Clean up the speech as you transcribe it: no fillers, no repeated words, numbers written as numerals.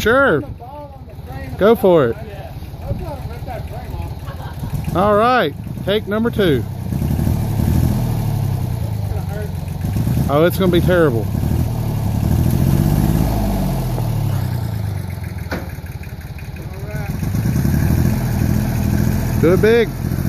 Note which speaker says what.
Speaker 1: Sure. Go for it. All right. Take number 2. Oh, it's going to be terrible. Do it big.